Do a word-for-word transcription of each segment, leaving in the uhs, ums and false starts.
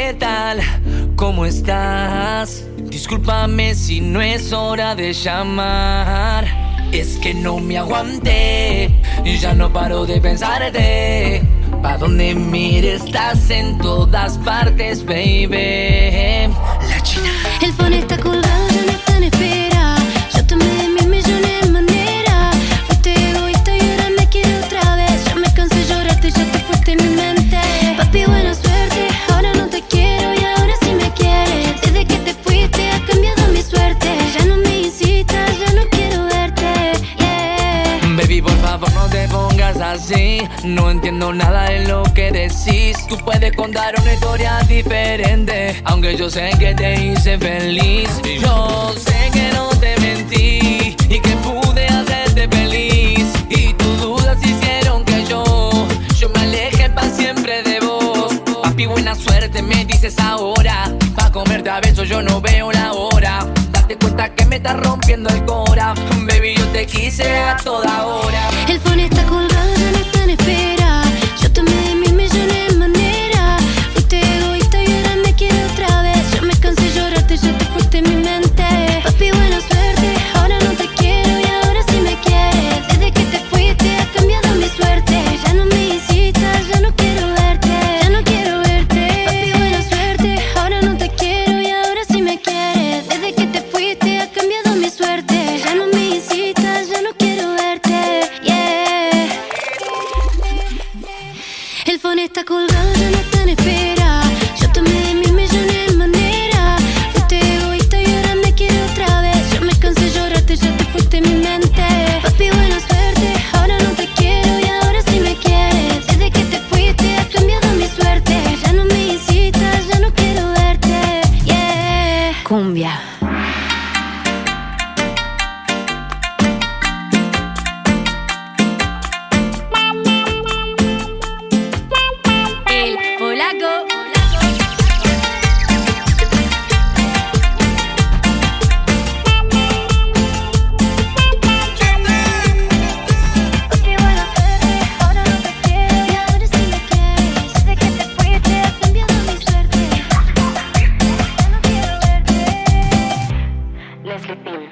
¿qué tal? ¿Cómo estás? Discúlpame si no es hora de llamar. Es que no me aguanté y ya no paro de pensarte. Pa' donde mires estás en todas partes, baby. La China. El phone está colgado, ya no está en espera. Yo tomé de mil millones de maneras. Fuiste egoísta y ahora me quieres otra vez. Ya me cansé de llorarte y ya te fuiste en mi mente. Papi, buena suerte, ahora no te quiero y ahora sí me quieres. Desde que te fuiste ha cambiado mi suerte. Ya no me incitas, ya no quiero verte, yeah. Baby, por favor no te pongas así. No entiendo nada de lo que decís. Tú puedes contar una historia diferente, aunque yo sé que te hice feliz. Yo sé que no te mentí y que pude hacerte feliz. Y tus dudas hicieron que yo Yo me aleje pa' siempre de vos. Papi, buena suerte me dices ahora. Pa' comerte a besos yo no veo la hora. Date cuenta que me está rompiendo el cora. Baby, yo te quise a toda hora. El phone está colgado, ya no está en espera. Yo tomé de mil millones de maneras. Fuiste egoísta y ahora me quieres otra vez. Ya me cansé de llorarte, ya te fuiste en mi mente. Papi, buena suerte, ahora no te quiero y ahora sí me quieres. Desde que te fuiste ha cambiado mi suerte. Ya no me incitas, ya no quiero verte. Ya no quiero verte. Papi, buena suerte, ahora no te quiero y ahora sí me quieres. Desde que te fuiste ha cambiado mi suerte. Ya no me incitas, ya no quiero verte, yeah. El phone está colgado, ya no está en espera. Yo tomé de mil millones de maneras. Fuiste egoísta y ahora me quieres otra vez. Ya me cansé de llorarte, ya te fuiste en mi mente. Papi, buena suerte, ahora no te quiero y ahora sí me quieres. Desde que te fuiste ha cambiado mi suerte. Ya no me incitas, ya no quiero verte, yeah. Cumbia. El polaco. Papi, buena suerte, ahora no te quiero y ahora sí me quieres. Desde que te fuiste ha cambiado mi suerte. Ya no quiero verte. Leslie Pim.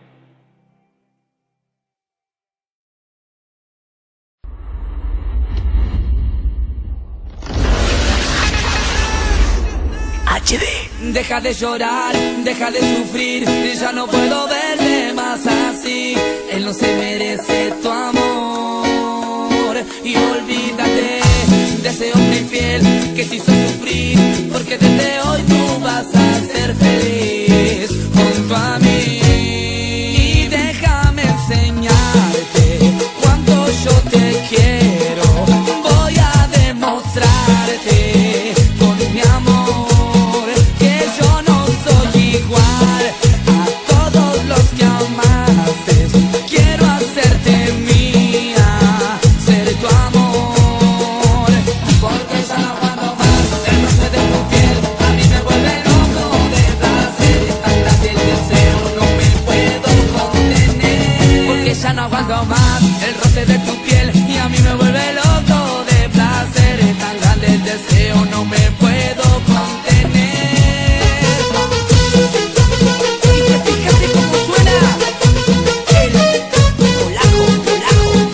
H D. Deja de llorar, deja de sufrir. Ya no puedo verte más así. Él no se merece tu amor. Y olvídate de ese hombre infiel que te hizo sufrir. Porque desde hoy tú vas a ser feliz junto a mí. Y déjame enseñarte cuánto yo te quiero. Voy a demostrarte con mi amor. Ya no aguanto más el roce de tu piel y a mí me vuelve loco de placer. Es tan grande el deseo, no me puedo contener. Y te fíjate cómo suena el polaco, polaco,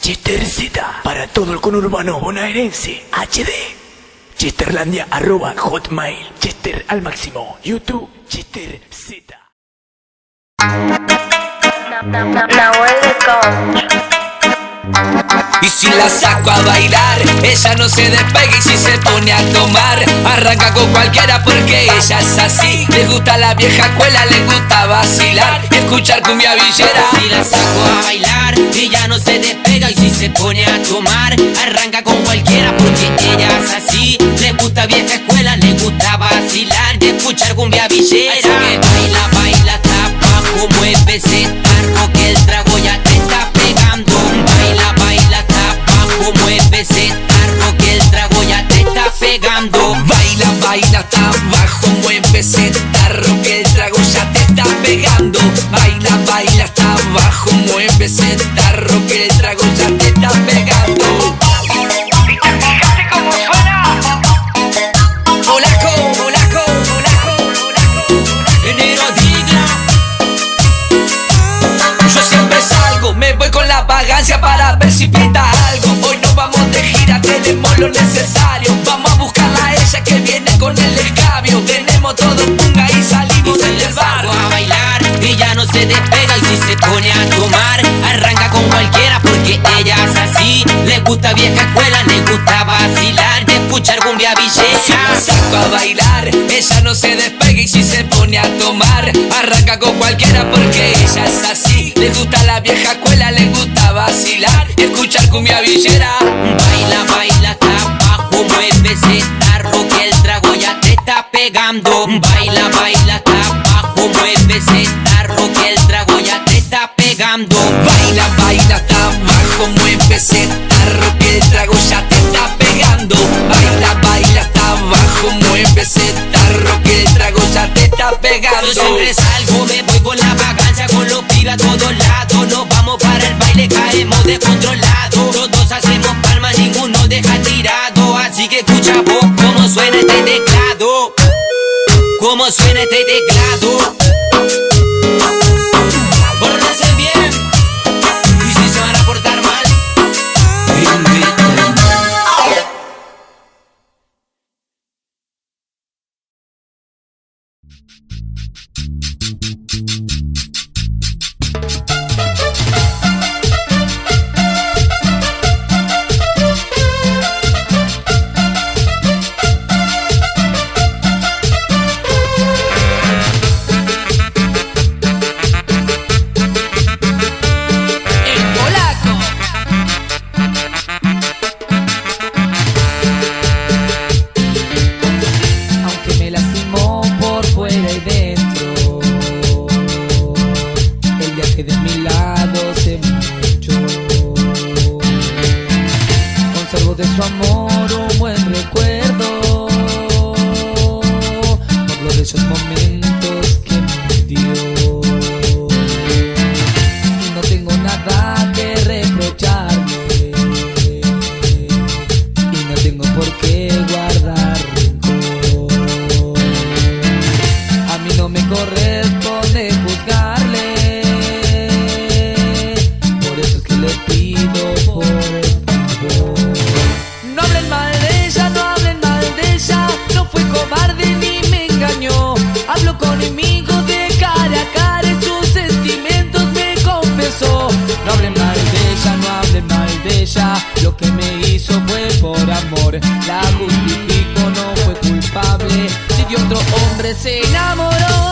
Chester Z, para todo el conurbano bonaerense, H D. Chesterlandia arroba hotmail. Chester al máximo. YouTube, Chester Z. Y si la saco a bailar, ella no se despega y si se pone a tomar, arranca con cualquiera porque ella es así. Le gusta la vieja escuela, le gusta vacilar, escuchar cumbia villera. Si la saco a bailar, ella no se despega y si se pone a tomar, arranca con cualquiera porque ella es así. Le gusta vieja escuela, le gusta vacilar y escuchar cumbia villera. Así que baila, baila, tapa, como empecé, tarro que el trago ya te está pegando. Baila, baila, tapa, como empecé, tarro que el trago ya te está pegando. Baila, baila, está abajo, muévese, tarro que el trago ya te está pegando. Baila, baila, está abajo, muévese, tarro que el trago ya te está pegando. Fíjate cómo suena. Polaco, polaco, polaco, polaco. Enero digna. Yo siempre salgo, me voy con la vagancia para ver si pinta algo. Hoy nos vamos de gira, tenemos lo necesario. Vamos a buscarla a ella que viene con el escabio. Tenemos todo punga y salimos Y del si la bar. saco a bailar, ella no se despega y si se pone a tomar, arranca con cualquiera porque ella es así. Le gusta vieja escuela, le gusta vacilar y escuchar cumbia Si la villera. saco a bailar, ella no se despega y si se pone a tomar, arranca con cualquiera porque ella es así. Le gusta la vieja escuela, le gusta vacilar y escuchar cumbia villera. Baila, baila, está abajo, muévese, tarro que el trago ya te está pegando. Baila, baila, está abajo, muévese, tarro que el trago ya te está pegando. Baila, baila, está abajo, muévese, tarro que el trago ya te está pegando. Baila, baila, está abajo, muévese, tarro que el trago ya te está pegando. Yo siempre salgo, me voy con la vagancia, con los pibes a todos lados. Nos vamos para el baile, caemos descontrolados. Todos hacemos palmas, ninguno deja tirado. Así que escucha vos cómo suena este teclado. Cómo suena este teclado. Pórtense bien. Y si se van a portar mal, inviten. El polaco. Aunque me lastimó por fuera y dentro, el viaje de mi lado se marchó. Conservo de su amor un buen recuerdo por los bellos momentos que me dio. Y no tengo nada que reprocharle, y no tengo por qué guardar rencor. A mí no me corresponde juzgarle, por eso es que le pido por favor. No hablen mal de ella, no hablen mal de ella. No fue cobarde ni me engañó. Hablo conmigo de cara a cara y sus sentimientos me confesó. No hablen mal de ella, no hablen mal de ella. Lo que me hizo fue por amor. La justifico, no fue culpable. Si de otro hombre se enamoró.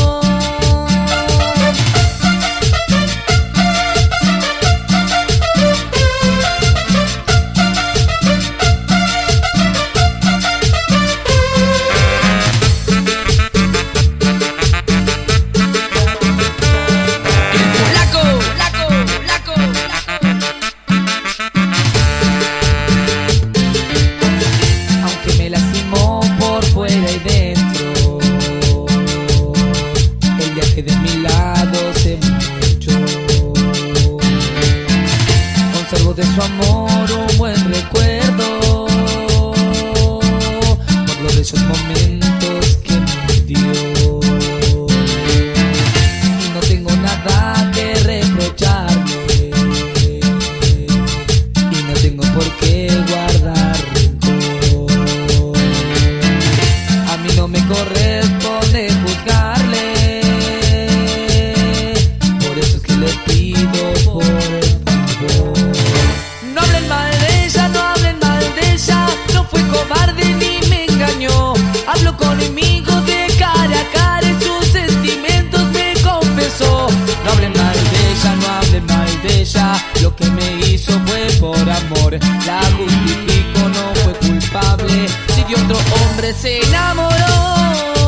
El polaco, polaco, polaco, polaco. Aunque me lastimó por fuera y dentro, el viaje de mi lado se marchó. Conservo de su amor un buen recuerdo por los bellos momentos que me dio. Y no tengo nada que reprocharle, ella lo que me hizo fue por amor. La justifico, no fue culpable si de otro hombre se enamoró.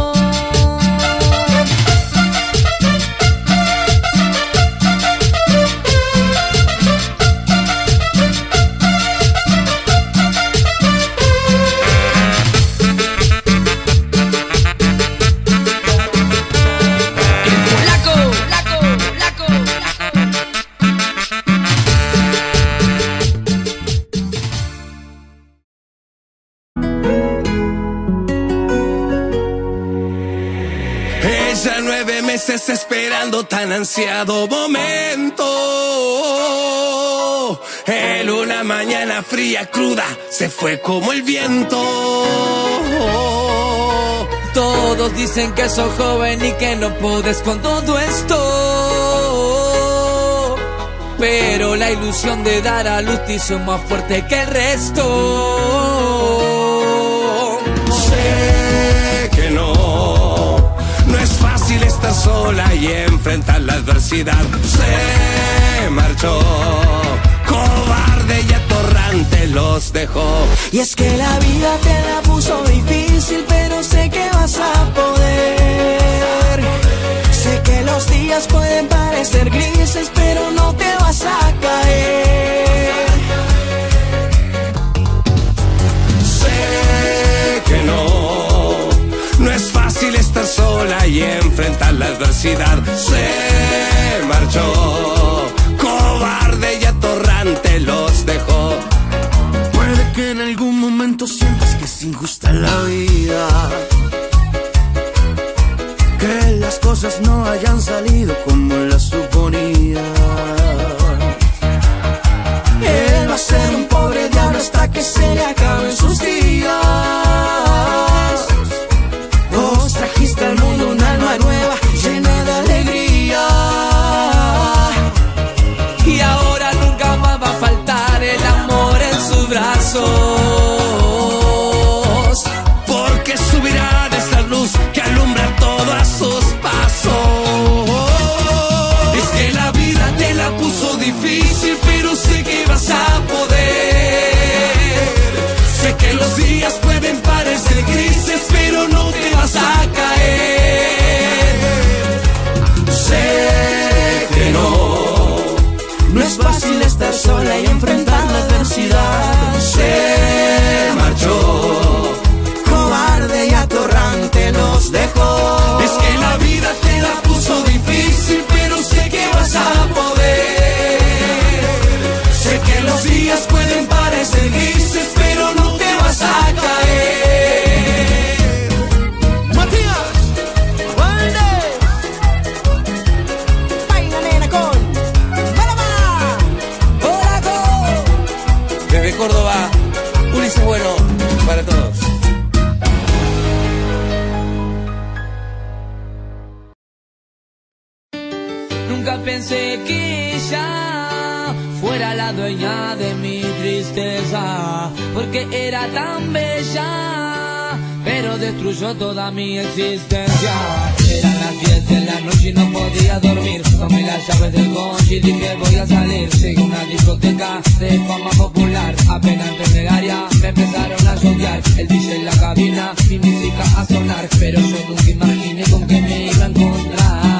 Esperando tan ansiado momento. En una mañana fría, cruda, se fue como el viento. Todos dicen que sos joven y que no podés con todo esto, pero la ilusión de dar a luz te hizo más fuerte que el resto. Sé que no estar sola y enfrentar la adversidad. Se marchó, cobarde y atorrante los dejó. Y es que la vida te la puso difícil, pero sé que vas a poder. Sé que los días pueden parecer grises, pero no te vas a caer. Sé que no, no es fácil estar sola y enfrentar la adversidad. Se marchó, cobarde y atorrante los dejó. Puede que en algún momento sientas que es injusta la vida, que las cosas no hayan salido como las suponía. Él va a ser un pobre diablo hasta que se le acaben sus días. Vos trajiste al mundo un alma nueva, llena de alegría. Y ahora nunca más va a faltar el amor en sus brazos, porque subirá de esa luz que alumbra todo a sus pasos. Es que la vida te la puso difícil, pero sé que vas a poder. Sé que los días pueden parecer grises, pero no te vas a caer. Sé que no, no es fácil estar sola y enfrentar la adversidad. Se marchó, cobarde y atorrante nos dejó. Es que la vida te la puso difícil, pero sé que vas a poder. Sé que los días pueden parecer grises, pero no te vas a caer. Matías, baila nena con Panamá. Hola con desde Córdoba, Ulises Bueno para todos. Nunca pensé que ella fuera la dueña de mi tristeza, porque era tan bella, pero destruyó toda mi existencia. Eran las diez de la noche y no podía dormir. Tomé las llaves del coche y dije voy a salir. Llegué a una discoteca de fama popular. Apenas entré en el área me empezaron a choquear. El D J en la cabina, mi música a sonar, pero yo nunca imaginé con qué me iba a encontrar.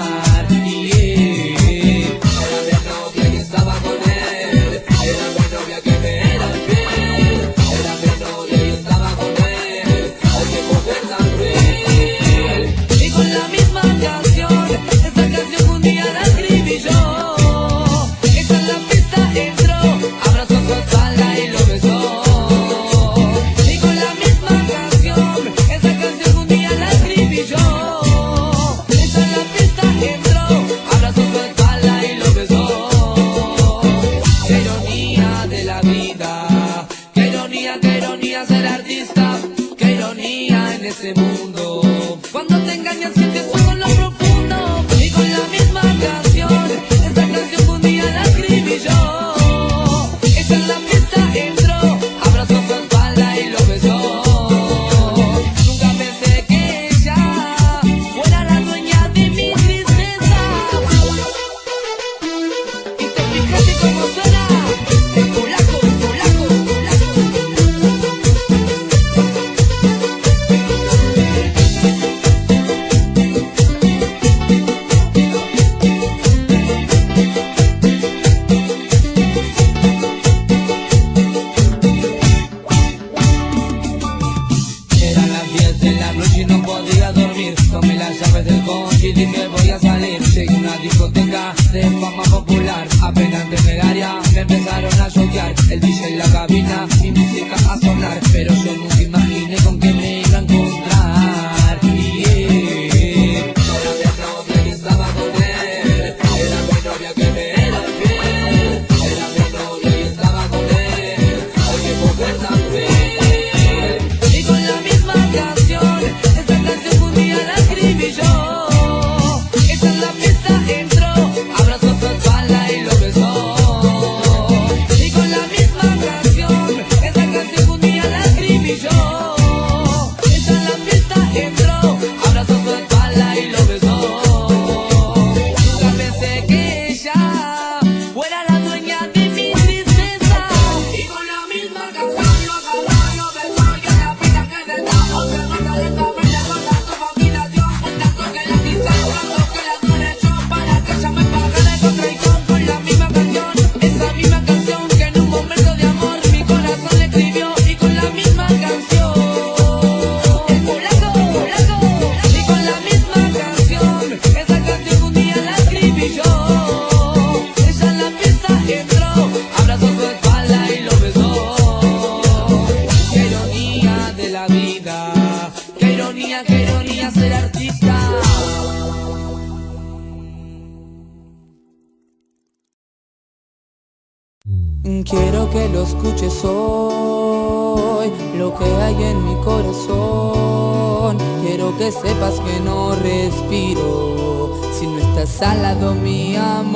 Yo día de fama popular. Apenas en el área me empezaron a choquear. El D J en la cabina, mi música a sonar. Pero yo nunca imaginé con que me iba a encontrar. Yeah. Ahora me novia que estaba con él. Era mi novia que me era fiel. Era mi novia y estaba con él. Oye, mujer tan fiel. Y con la misma canción, esta canción un día la escribí yo. Esa en la pista entró, abrazó su espalda y lo besó. Y con la misma canción, esa canción un día la escribí yo. Esa en la pista entró, abrazó su espalda y lo besó. Nunca pensé que ella fuera la dueña de mi tristeza. Y con la misma canción lo agarró, lo besó. Y en la pista que se trajo, se nota lentamente con la su combinación. Un tanto que la quise, un tanto que la adoré yo, para que ella me pagara con traición. Con la misma canción, esa misma canción que en un momento de amor mi corazón le escribió. Y con la misma canción, el polaco, polaco. Y con la misma canción, esa canción un día la escribí yo. Ella en la pista entró, abrazó su espalda y lo besó. Qué ironía de la vida, qué ironía, qué ironía ser artista. Quiero que lo escuches hoy, lo que hay en mi corazón. Quiero que sepas que no respiro si no estás al lado, mi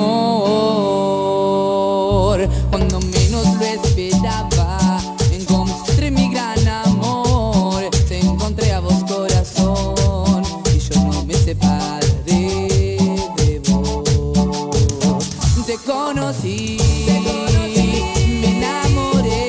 amor. Cuando menos lo esperaba, encontré mi gran amor. Te encontré a vos, corazón, y yo no me separaré de vos. Te conocí, me enamoré,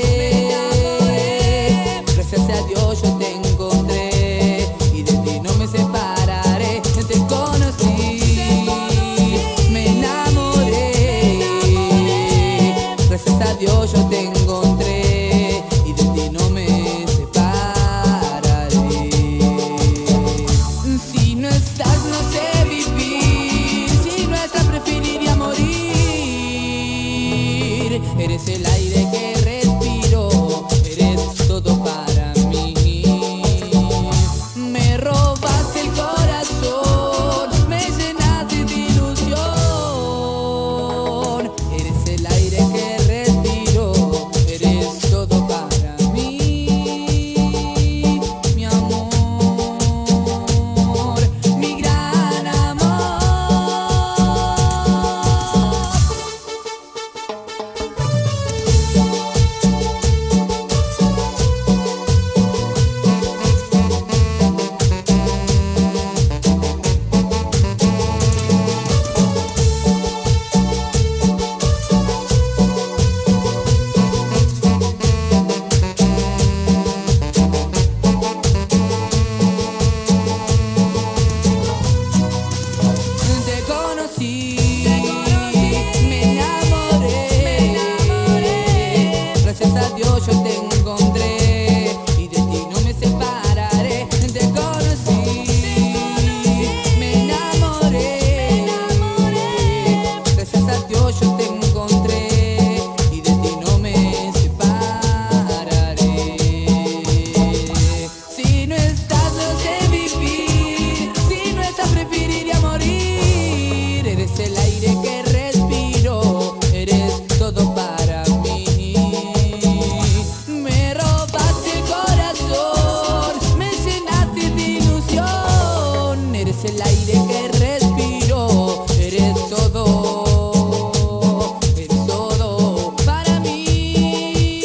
gracias a Dios yo te encontré y de ti no me separaré. Te conocí, me enamoré, gracias a Dios yo te encontré y de ti no me separaré. Si no estás no sé vivir, si no estás preferiría morir. Eres el aire que respiro, eres todo para mí. Me robaste el corazón, me llenaste de ilusión. Eres el aire que respiro, eres todo para mí, mi amor, mi gran amor. Te conocí, me enamoré, gracias a Dios yo te encontré y de ti no me separaré. Te conocí, me enamoré, gracias a Dios yo te encontré y de ti no me separaré. Si no estás no sé vivir, si no estás preferiría morir. Eres el aire que respiro, eres todo para mí. Me robaste el corazón, me llenaste de ilusión. Eres el aire que respiro, eres todo, eres todo para mí.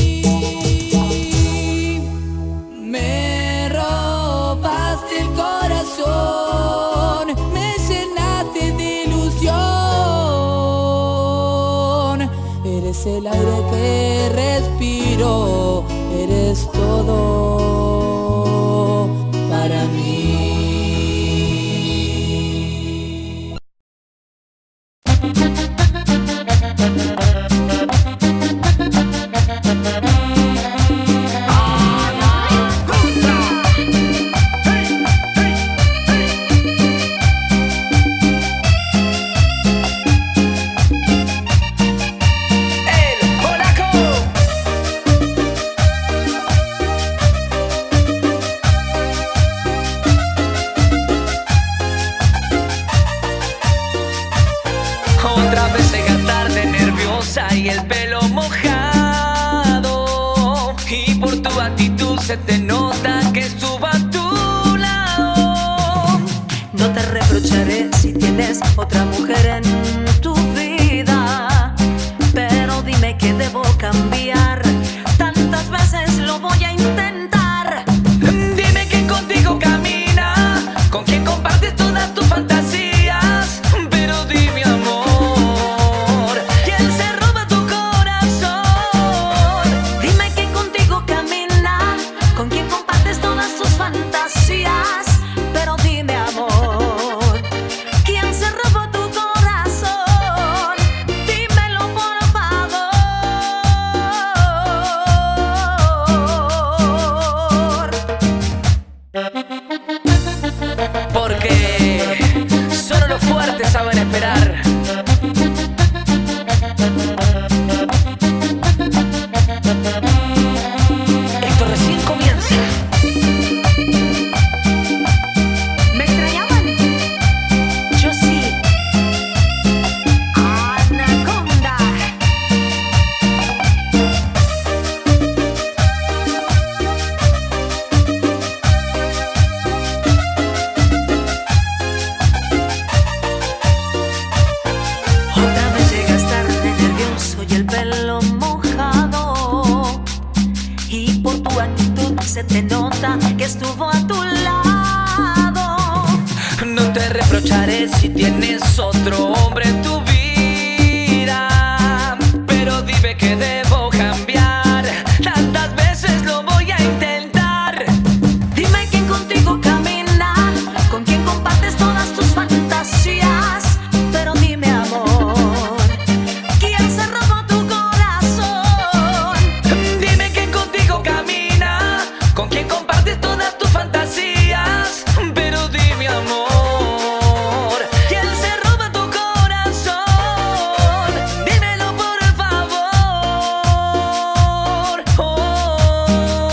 Me robaste el corazón, me llenaste de ilusión. Eres el aire que respiro, eres todo para mí. Otra vez llega tarde nerviosa y el pelo mojado, y por tu actitud se te nota que estuvo a tu lado. No te reprocharé si tienes otra mujer en tu vida, pero dime que debo cambiar. Tantas veces lo voy a intentar. Dime quién contigo camina, con quién compartes todas tus fantasías. Pero dime, amor, ¿quién se roba tu corazón? Dime quién contigo camina, con quién compartes todas tus fantasías. Pero dime, amor, ¿quién se robó tu corazón? Dímelo, por favor. Porque solo los fuertes saben esperar. Esto recién comienza. ¿Me extrañaban? Yo sí. Anaconda. Otra vez llegas tarde nervioso y el pelo mojado, y por tu actitud se te nota que estuvo a tu lado. No te reprocharé si tienes otro hombre en tu vida, pero dime que debo cambiar. Tantas veces lo voy a intentar. Dime quién contigo camina, con quién compartes todas tus fantasías. Pero dime, amor, ¿quién se robó tu corazón? Dime quién contigo camina, con quién compartes todas tus fantasías. Pero dime, amor, ¿quién se roba tu corazón? Dímelo, por favor. Oh.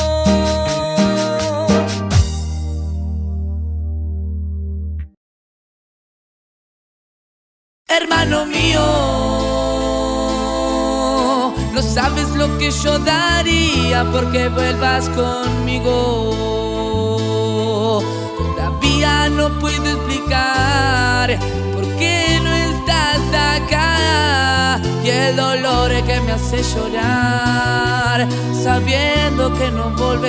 Hermano mío, no sabes lo que yo daría porque vuelvas conmigo. Todavía no puedo explicar por qué no estás acá, y el dolor que me hace llorar sabiendo que no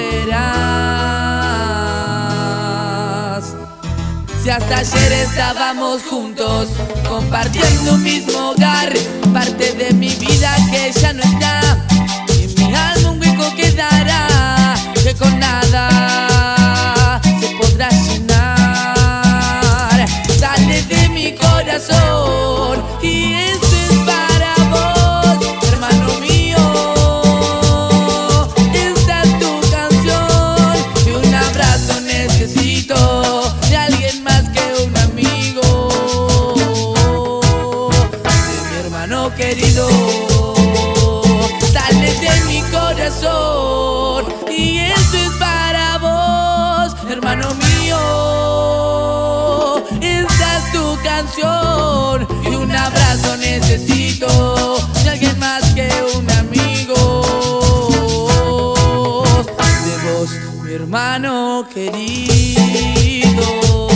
volverás. Si hasta ayer estábamos juntos, compartiendo un mismo hogar, parte de mi vida que ya no está, y en mi alma un hueco quedará que con nada se podrá llenar. Sale de mi corazón y esto es para vos, hermano mío. Esta es tu canción y un abrazo necesito de alguien más que un amigo, de mi hermano querido. Sale de mi corazón y esto es para vos, hermano mío. Esta es tu canción y un abrazo necesito de alguien más que un amigo, de vos, mi hermano querido.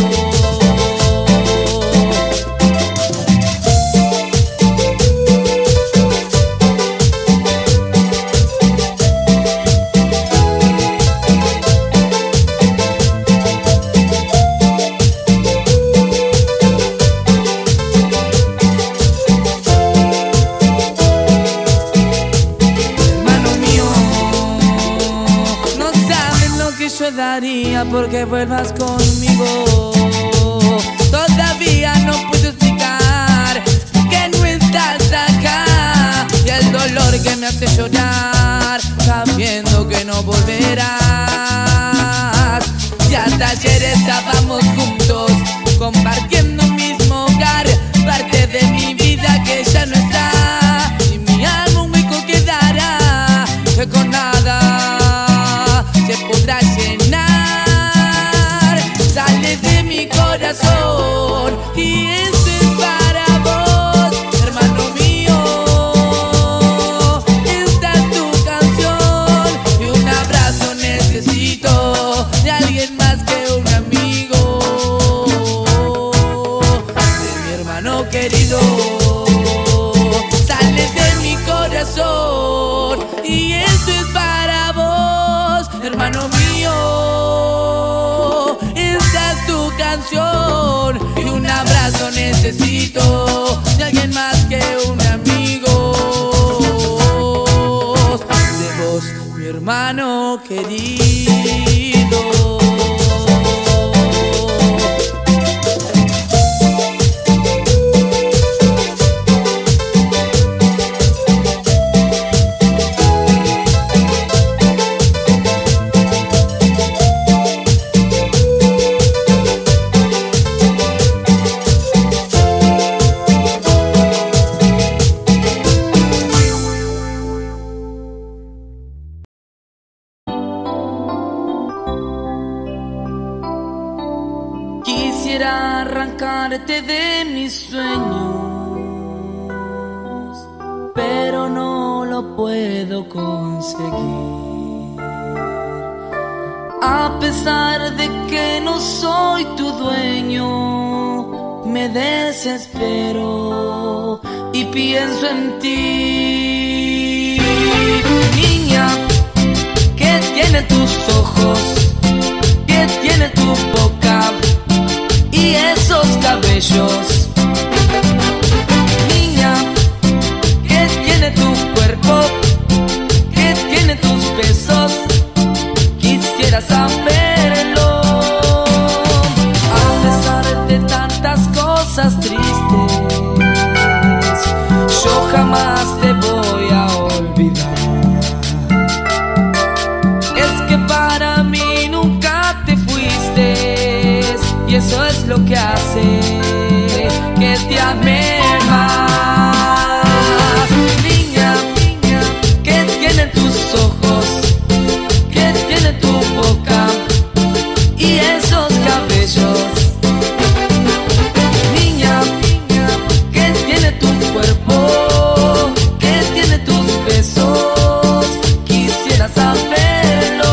Yo daría porque vuelvas conmigo. Todavía no puedo explicar que no estás acá, y el dolor que me hace llorar sabiendo que no volverás. Si hasta ayer estábamos juntos, compartiendo un mismo hogar, parte de mi vida que ya no está, y mi alma un hueco quedará que con nada se podrá llenar. Sale de mi corazón y esto es para vos, hermano. abrazo necesito de alguien más que un amigo. De vos, mi hermano querido. Quisiera arrancarte de mis sueños, pero no lo puedo conseguir. A pesar de que no soy tu dueño, me desespero y pienso en ti. Niña, ¿qué tiene tus ojos? ¿Qué tiene tu boca? Y esos cabellos. Niña, ¿qué tiene tu cuerpo? ¿Qué tiene tus besos? Quisiera saberlo. A pesar de tantas cosas tristes, yo jamás te voy a olvidar. Es que para mí nunca te fuiste, y eso es lo que hace que te ame más. Niña, ¿qué tienen tus ojos? ¿Qué tiene tu boca? Y esos cabellos. Niña, ¿qué tiene tu cuerpo? ¿Qué tiene tus besos? Quisiera saberlo.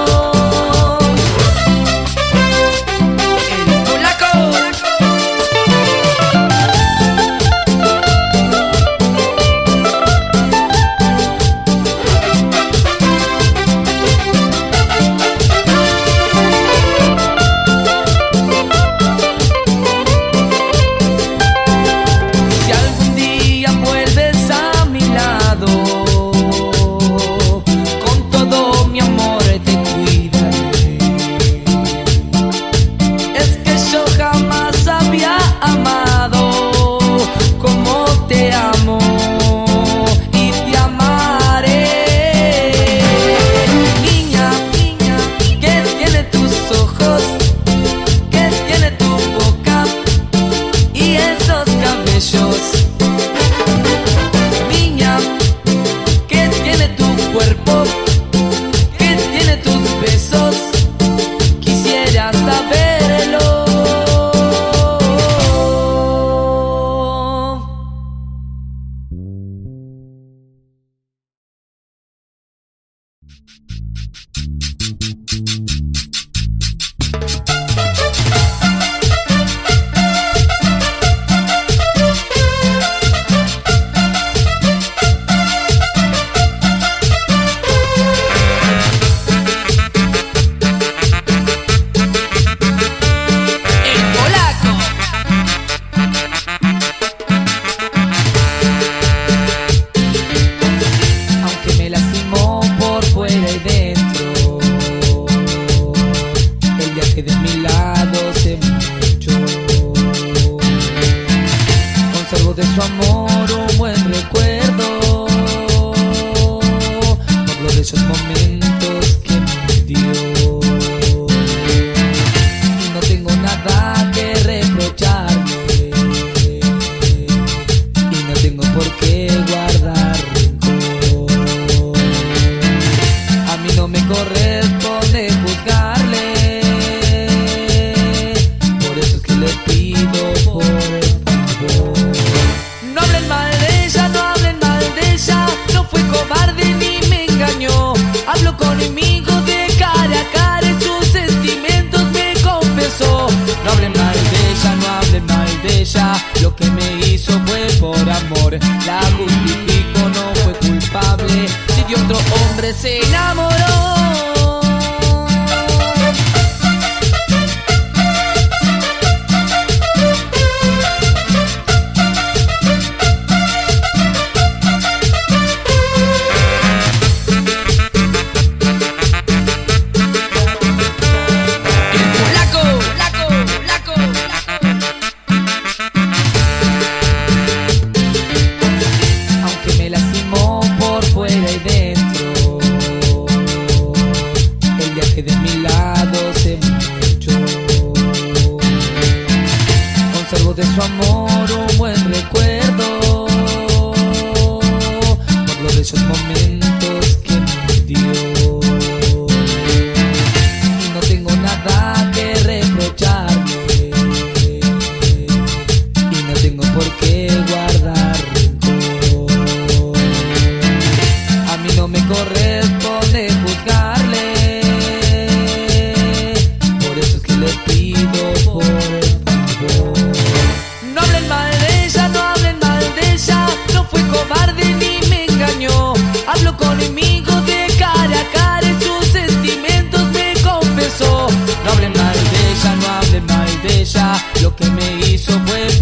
Se enamoró.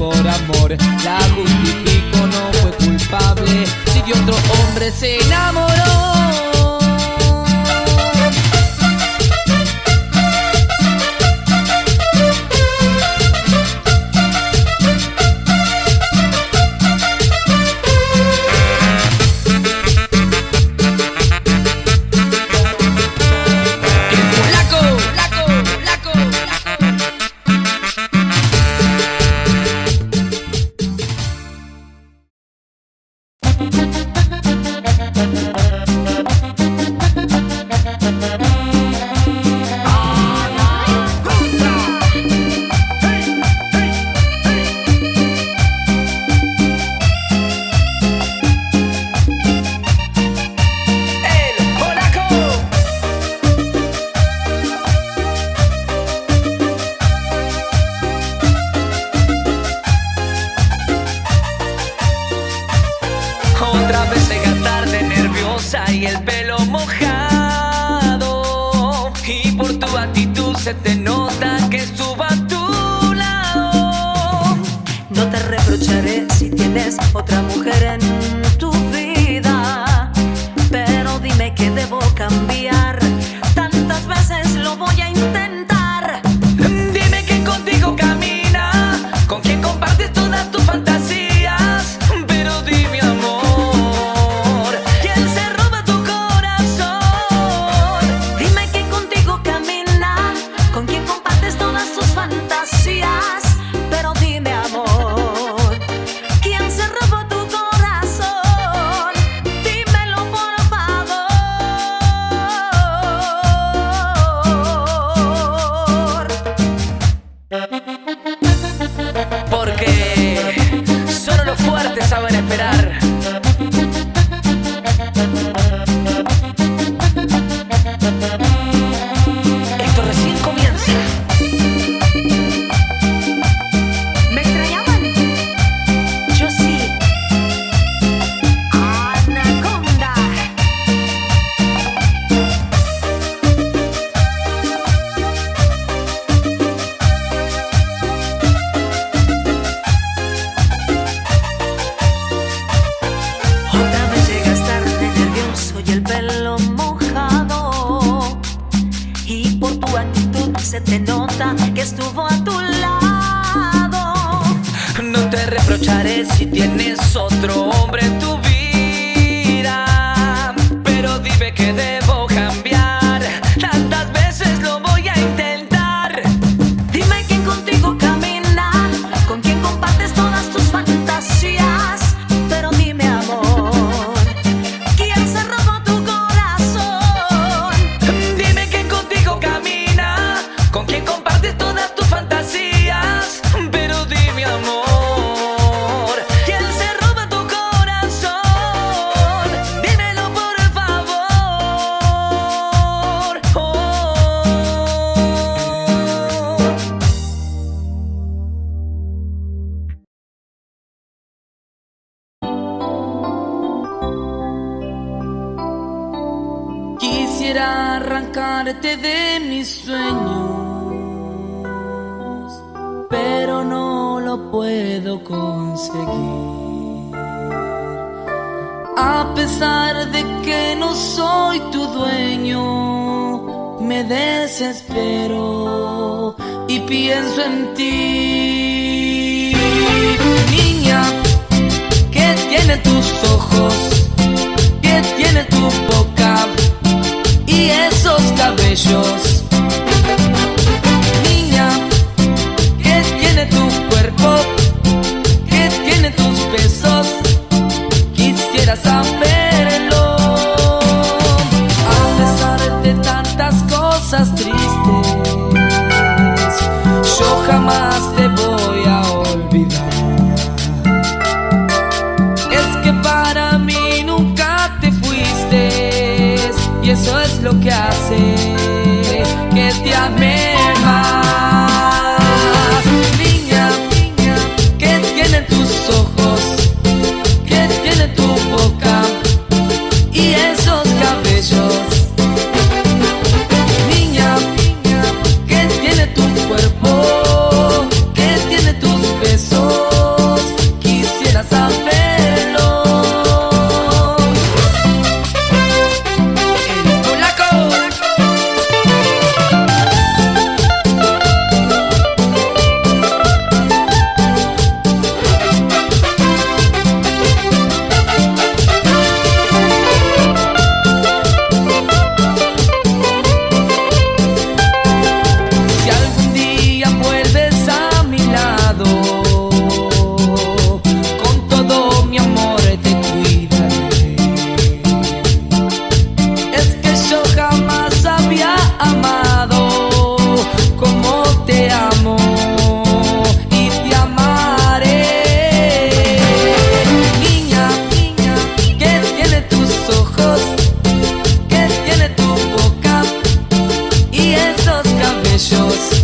por amor. La justifico, no fue culpable si de otro hombre se enamoró. Y el pelo mojado, y por tu actitud se te nota que estuvo a tu lado. No te reprocharé si tienes otra mujer en tu vida, pero dime que debo cambiar. Tantas veces lo voy a intentar. Dime quién contigo camina, con quién compartes todas tus fantasías. Pero dime, amor, ¿quién se roba tu corazón? Dime quién contigo camina, con quién compartes todas tus fantasías. Pero dime, amor, ¿quién se robó tu corazón? Dímelo, por favor. Porque solo los fuertes saben esperar. Esto recién comienza. ¿Me extrañaban? Yo sí. Anaconda. Otra vez llegas tarde, nervioso y el pelo mojado, y por tu actitud se te nota que estuvo a tu lado. No te reprocharé si tienes otro hombre en tu vida, pero dime que debo cambiar. Tantas veces lo voy a intentar. Dime quién contigo camina, con quién compartes todas tus fantasías. Pero dime, amor, ¿quién se robó tu corazón? Dime quién contigo camina, con quién compartes todas tus fantasías. Pero dime, amor, ¿quién se roba tu corazón? Dímelo, por favor. Oh. Quisiera arrancarte de mis sueños, pero no lo puedo conseguir. A pesar de que no soy tu dueño, me desespero y pienso en ti. Niña, ¿qué tiene tus ojos? ¿Qué tiene tu boca? Y esos cabellos. Niña, ¿qué tiene tu cuerpo? ¿Qué tiene tus besos? Quisiera saberlo. A pesar de tantas cosas tristes, yo jamás te voy a olvidar. Es que para mí nunca te fuiste, y eso es lo que hace que te ame más. Niña, ¿qué tienen tus ojos? ¿Qué tiene tu boca? Y esos cabellos. Niña, ¿qué tiene tu cuerpo? ¿Qué tiene tus besos? yo sé.